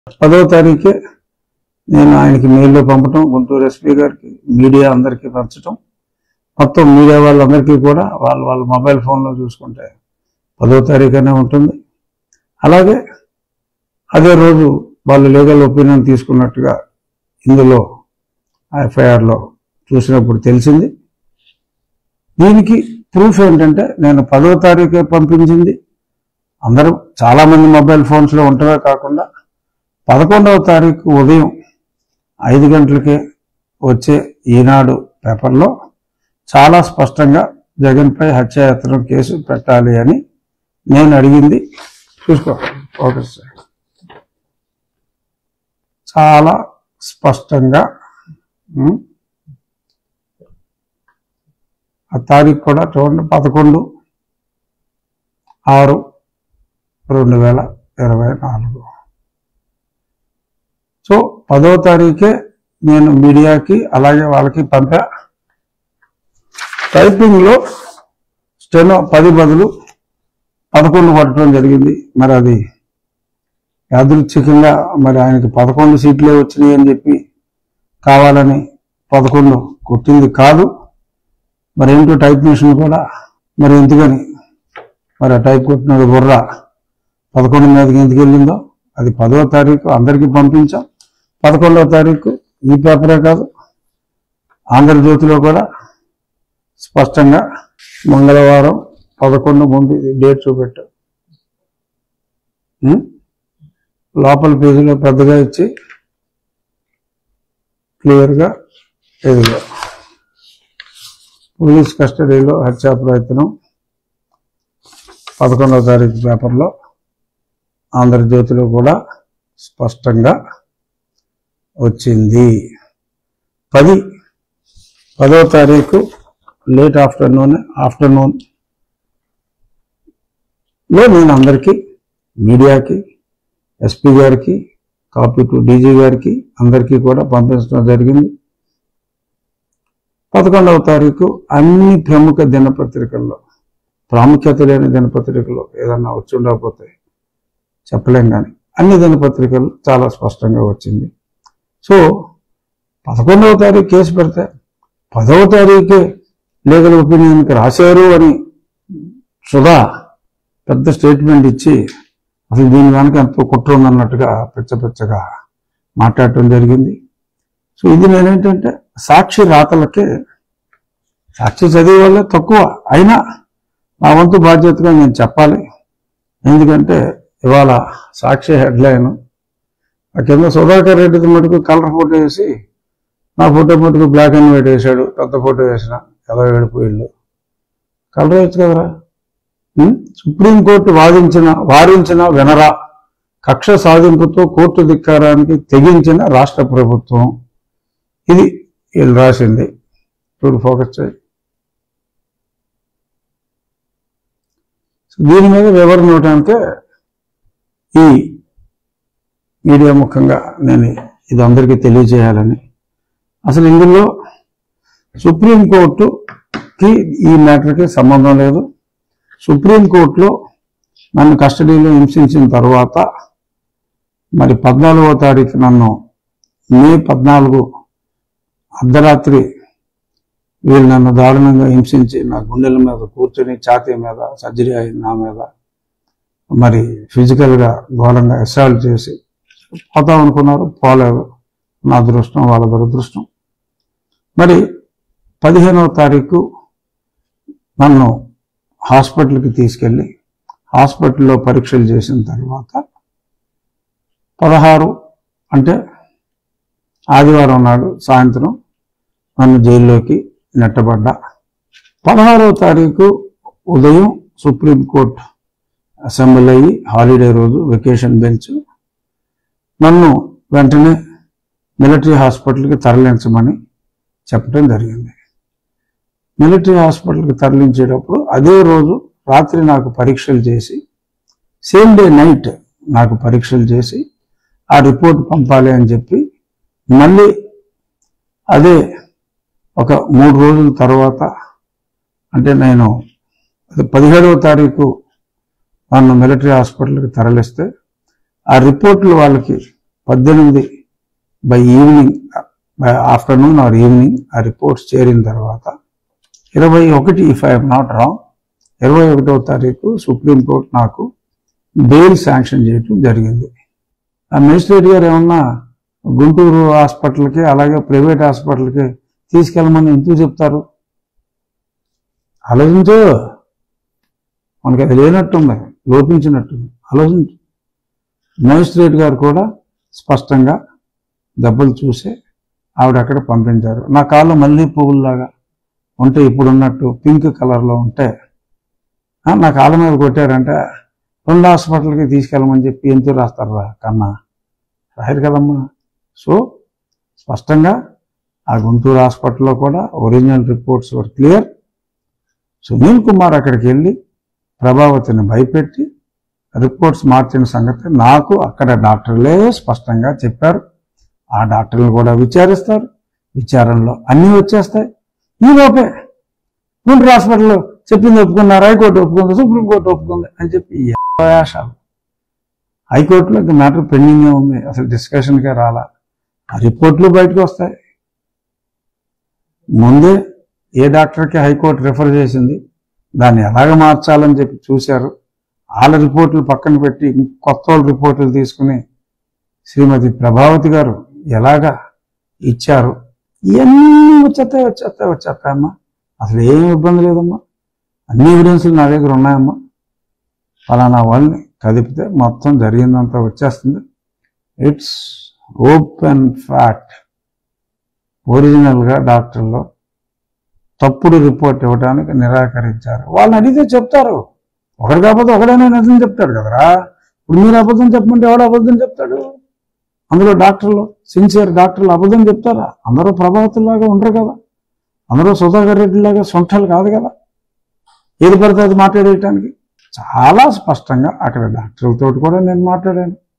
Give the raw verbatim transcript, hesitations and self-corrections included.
పదవ తారీఖే నేను ఆయనకి మెయిల్లో పంపటం, గుంటూరు ఎస్పీ గారికి, మీడియా అందరికీ పంచటం, మొత్తం మీడియా వాళ్ళందరికీ కూడా వాళ్ళ వాళ్ళ మొబైల్ ఫోన్లో చూసుకుంటే పదవ తారీఖునే ఉంటుంది. అలాగే అదే రోజు వాళ్ళు లీగల్ ఒపీనియన్ తీసుకున్నట్టుగా ఇందులో ఎఫ్ఐఆర్లో చూసినప్పుడు తెలిసింది. దీనికి ప్రూఫ్ ఏంటంటే నేను పదవ తారీఖే పంపించింది అందరూ చాలామంది మొబైల్ ఫోన్స్లో ఉంటమే కాకుండా పదకొండవ తారీఖు ఉదయం ఐదు గంటలకే వచ్చే ఈనాడు పేపర్లో చాలా స్పష్టంగా జగన్పై హత్యాయత్నం కేసు పెట్టాలి అని నేను అడిగింది. చూసుకో ఓకే సార్, చాలా స్పష్టంగా ఆ తారీఖు కూడా చూడండి, పదకొండు ఆరు రెండు వేల ఇరవై నాలుగు. సో పదో తారీఖే నేను మీడియాకి అలాగే వాళ్ళకి పంపా. టైపింగ్లో స్టెనో పది బదులు పదకొండు కొట్టడం జరిగింది. మరి అది యాదృచ్ఛికంగా మరి ఆయనకి పదకొండు సీట్లే వచ్చినాయి అని చెప్పి కావాలని పదకొండు కొట్టింది కాదు. మరి ఏంటో టైప్ మిషన్ కూడా మరి ఎందుకని మరి ఆ టైప్ కొట్టిన బుర్ర పదకొండు మీదకి ఎందుకు వెళ్ళిందో అది పదవ తారీఖు అందరికీ పంపించాం. పదకొండవ తారీఖు ఈ పేపరే కాదు ఆంధ్రజ్యోతిలో కూడా స్పష్టంగా మంగళవారం పదకొండు ముందు డేట్ చూపెట్టు, లోపల పేజీలో పెద్దగా ఇచ్చి క్లియర్గా ఎదుగా పోలీస్ కస్టడీలో హత్యా ప్రయత్నం పదకొండవ తారీఖు పేపర్లో ఆంధ్రజ్యోతిలో కూడా స్పష్టంగా వచ్చింది. పది పదవ తారీఖు లేట్ ఆఫ్టర్నూన్ ఆఫ్టర్నూన్ లో నేను అందరికీ మీడియాకి, ఎస్పీ గారికి, కాపీ టు డీజీ గారికి అందరికీ కూడా పంపించడం జరిగింది. పదకొండవ తారీఖు అన్ని ప్రముఖ దినపత్రికల్లో, ప్రాముఖ్యత లేని దినపత్రికల్లో ఏదన్నా వచ్చి ఉండకపోతే చెప్పలేం, కానీ అన్ని దినపత్రికలు చాలా స్పష్టంగా వచ్చింది. సో పదకొండవ తారీఖు కేసు పెడితే పదవ తారీఖే లీగల్ ఒపీనియన్కి రాశారు అని సుధా పెద్ద స్టేట్మెంట్ ఇచ్చి అసలు దీని వెనక ఎంతో కుట్ర ఉందన్నట్టుగా పిచ్చ పిచ్చగా మాట్లాడటం జరిగింది. సో ఇది నేనేంటంటే సాక్షి రాతలకే, సాక్షి చదివే వాళ్ళే తక్కువ అయినా నా వంతు బాధ్యతగా నేను చెప్పాలి. ఎందుకంటే ఇవాళ సాక్షి హెడ్లైన్ ఆ కింద సుధాకర్ రెడ్డిది మటుకు కలర్ ఫోటో వేసి నా ఫోటో మటుకు బ్లాక్ అండ్ వైట్ వేసాడు, పెద్ద ఫోటో వేసిన ఏదో ఏడిపోయిళ్ళు. కలర్ వేయచ్చు కదరా. సుప్రీంకోర్టు వాదించిన వారించిన వినరా, కక్ష సాధింపుతో కోర్టు ధిక్కారానికి తెగించిన రాష్ట్ర ప్రభుత్వం. ఇది వీళ్ళు రాసింది. చూడు ఫోకస్ చేయి. దీని మీద వివరణ ఇవ్వడానికే ఈ మీడియా ముఖంగా నేను ఇది అందరికీ తెలియజేయాలని. అసలు ఇందులో సుప్రీంకోర్టుకి ఈ మ్యాటర్కి సంబంధం లేదు. సుప్రీంకోర్టులో నన్ను కస్టడీలో హింసించిన తర్వాత మరి పద్నాలుగో తారీఖు నన్ను మే పద్నాలుగు అర్ధరాత్రి వీళ్ళు నన్ను దారుణంగా హింసించి నా గుండెల మీద కూర్చొని ఛాతీ మీద సర్జరీ అయింది, నా మీద మరి ఫిజికల్గా ఘోరంగా అసాల్ట్ చేసి పోతాం అనుకున్నారు, పోలేదు. నా అదృష్టం వాళ్ళ దురదృష్టం. మరి పదిహేనవ తారీఖు నన్ను హాస్పిటల్కి తీసుకెళ్ళి హాస్పిటల్లో పరీక్షలు చేసిన తర్వాత పదహారు అంటే ఆదివారం నాడు సాయంత్రం నన్ను జైల్లోకి నెట్టబడ్డా. పదహారవ తారీఖు ఉదయం సుప్రీంకోర్టు అసెంబ్లీ అయ్యి హాలిడే రోజు వెకేషన్ బెంచ్ నన్ను వెంటనే మిలిటరీ హాస్పిటల్కి తరలించమని చెప్పడం జరిగింది. మిలిటరీ హాస్పిటల్కి తరలించేటప్పుడు అదే రోజు రాత్రి నాకు పరీక్షలు చేసి సేమ్ డే నైట్ నాకు పరీక్షలు చేసి ఆ రిపోర్ట్ పంపాలి అని చెప్పి మళ్ళీ అదే ఒక మూడు రోజుల తర్వాత అంటే నేను పదిహేడవ తారీఖు నన్ను మిలిటరీ హాస్పిటల్కి తరలిస్తే ఆ రిపోర్ట్లు వాళ్ళకి పద్దెనిమిది by evening by afternoon or evening ఆ రిపోర్ట్స్ చేరిన తర్వాత ఇరవై ఒకటి ఇఫ్ ఐఎమ్ నాట్ రాంగ్ ఇరవై ఒకటవ తారీఖు సుప్రీంకోర్టు నాకు బెయిల్ శాంక్షన్ చేయటం జరిగింది. ఆ మేజిస్ట్రేట్ గారు ఏమన్నా గుంటూరు హాస్పిటల్కి అలాగే ప్రైవేట్ హాస్పిటల్కి తీసుకెళ్ళమని ఎందుకు చెప్తారు? ఆలోచించు, మనకి అది లేనట్టుంది, లోపించినట్టుంది, ఆలోచించు. మేజిస్ట్రేట్ గారు కూడా స్పష్టంగా దెబ్బలు చూసే ఆవిడ అక్కడ పంపించారు. నా కాళ్ళు మళ్ళీ పువ్వుల్లాగా ఉంటే ఇప్పుడున్నట్టు పింక్ కలర్లో ఉంటే నా కాళ్ళ మీద కొట్టారంటే రెండు హాస్పిటల్కి తీసుకెళ్ళమని చెప్పి ఎందుకు రాస్తారా కన్నా? రాయరు కదమ్మా. సో స్పష్టంగా ఆ గుంటూరు హాస్పిటల్లో కూడా original reports were clear. Sunil Kumar అక్కడికి వెళ్ళి ప్రభావతిని భయపెట్టి రిపోర్ట్స్ మార్చిన సంగతి నాకు అక్కడ డాక్టర్లే స్పష్టంగా చెప్పారు. ఆ డాక్టర్లు కూడా విచారిస్తారు, విచారణలో అన్నీ వచ్చేస్తాయి. ఈ లోపే గుంటూరు హాస్పిటల్లో చెప్పింది ఒప్పుకున్నారు, హైకోర్టు ఒప్పుకుంది, సుప్రీంకోర్టు ఒప్పుకుంది అని చెప్పి యాశాలు. హైకోర్టులో మ్యాటర్ పెండింగే ఉంది, అసలు డిస్కషన్కే రాలా. ఆ రిపోర్ట్లు బయటకు వస్తాయి. ముందే ఏ డాక్టర్కి హైకోర్టు రిఫర్ చేసింది, దాన్ని ఎలాగ మార్చాలని చెప్పి చూశారు. వాళ్ళ రిపోర్ట్లు పక్కన పెట్టి కొత్త వాళ్ళ రిపోర్ట్లు తీసుకుని శ్రీమతి ప్రభావతి గారు ఎలాగా ఇచ్చారు. ఇవన్నీ వచ్చేస్తాయి వచ్చేస్తాయి వచ్చేస్తాయమ్మా. అసలు ఏం ఇబ్బంది లేదమ్మా. అన్ని ఎవిడెన్స్లు నా దగ్గర ఉన్నాయమ్మా. ఫలానా వాళ్ళని కదిపితే మొత్తం జరిగిందంతా వచ్చేస్తుంది. It's open fact. ఒరిజినల్గా డాక్టర్లు తప్పుడు రిపోర్ట్ ఇవ్వడానికి నిరాకరించారు. వాళ్ళని అడిగితే చెప్తారు. ఒకటి కాకపోతే ఒకడైనా నిజం చెప్తాడు కదరా. ఇప్పుడు మీరు అబద్ధం చెప్పమంటే ఎవడు అబద్ధం చెప్తాడు? అందులో డాక్టర్లు, సిన్సియర్ డాక్టర్లు అబద్ధం చెప్తారా? అందరూ ప్రభావితుల్లాగా ఉండరు కదా, అందరూ సుధాకర్ రెడ్డిలాగా సొంటలు కాదు కదా ఏది పడితే అది మాట్లాడేయటానికి. చాలా స్పష్టంగా అక్కడ డాక్టర్లతో కూడా నేను మాట్లాడాను.